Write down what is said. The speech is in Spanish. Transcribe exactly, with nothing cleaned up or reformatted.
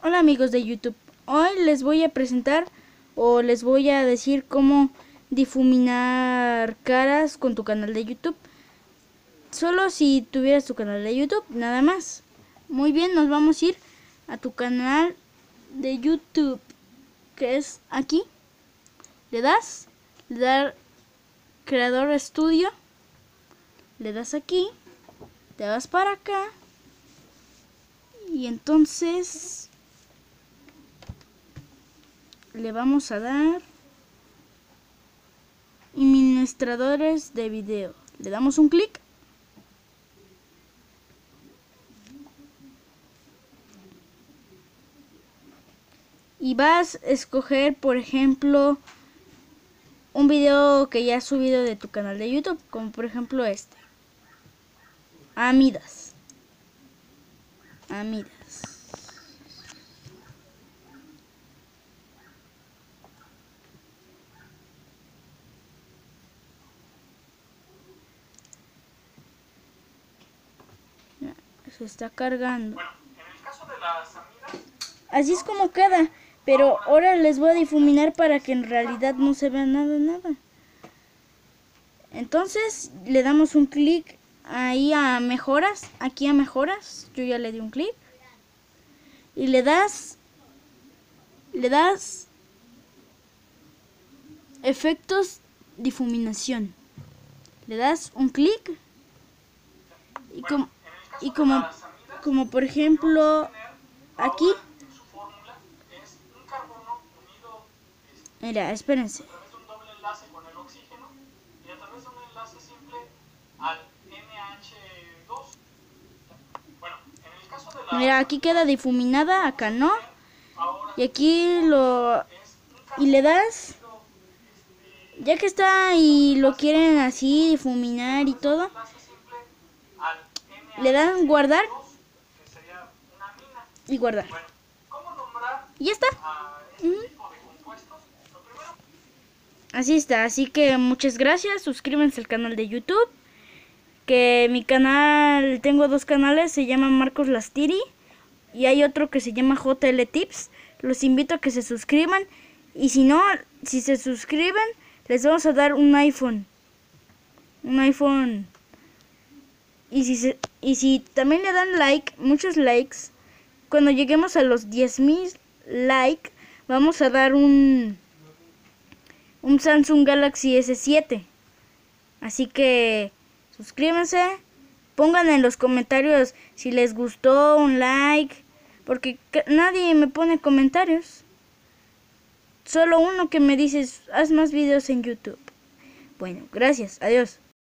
Hola amigos de YouTube, hoy les voy a presentar o les voy a decir cómo difuminar caras con tu canal de YouTube. Solo si tuvieras tu canal de YouTube, nada más. Muy bien, nos vamos a ir a tu canal de YouTube, que es aquí. Le das, le das Creador Studio, le das aquí, te vas para acá y entonces le vamos a dar administradores de video. Le damos un clic y vas a escoger, por ejemplo, un video que ya has subido de tu canal de YouTube, como por ejemplo este. Amidas. Amidas. Se está cargando. Bueno, en el caso de las amidas, así es como queda, pero ahora les voy a difuminar para que en realidad no se vea nada, nada. Entonces le damos un clic ahí a mejoras, aquí a mejoras, yo ya le di un clic. Y le das, le das efectos difuminación. Le das un clic y como, y como, como por ejemplo aquí. su fórmula es un carbono unido este, Mira, espérense. a través de un doble enlace con el oxígeno y a través de un enlace simple al N H dos. Bueno, en el caso de la... Mira, aquí queda difuminada, acá no. Y aquí lo... y le das... ya que está y lo quieren así difuminar y todo, le dan guardar y guardar. Y ya está. Uh-huh. Así está, así que muchas gracias, suscríbanse al canal de YouTube, que mi canal, tengo dos canales, se llama Marcos Lastiri y hay otro que se llama J L Tips. Los invito a que se suscriban y si no, si se suscriben, les vamos a dar un iPhone. Un iPhone. Y si, se, y si también le dan like, muchos likes, cuando lleguemos a los diez mil likes, vamos a dar un, un Samsung Galaxy S siete. Así que suscríbanse, pongan en los comentarios si les gustó, un like, porque nadie me pone comentarios. Solo uno que me dice, haz más videos en YouTube. Bueno, gracias, adiós.